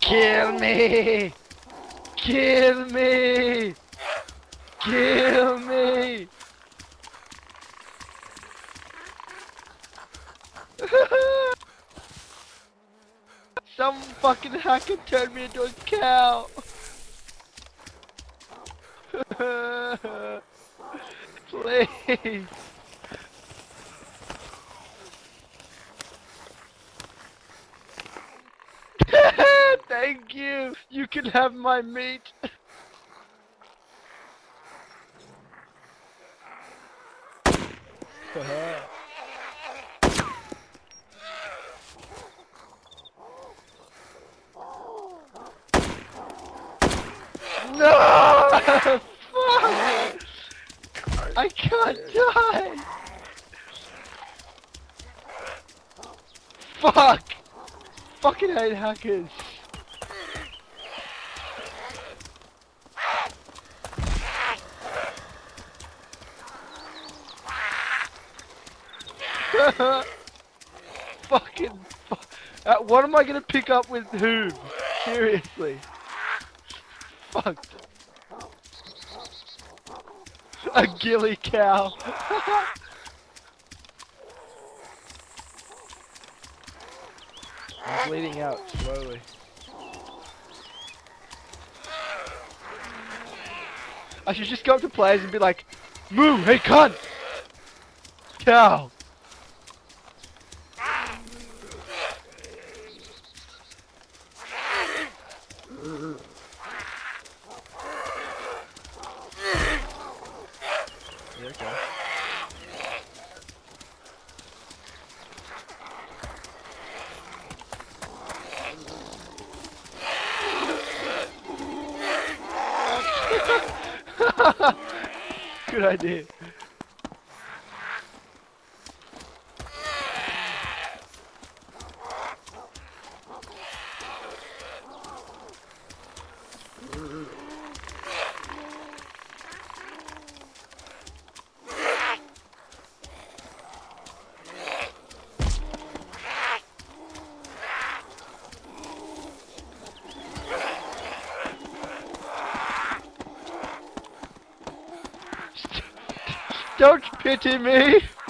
Kill me! Kill me! Kill me! Some fucking hacker turned me into a cow! Please! Thank you! You can have my meat! No! Fuck! I can't die! Fuck! Fucking hate hackers! Fucking what am I gonna pick up with whom? Seriously. Fucked. A ghillie cow. I'm bleeding out slowly. I should just go up to players and be like, "Moo, hey cunt! Cow!" Yeah, okay. Good idea. Don't pity me!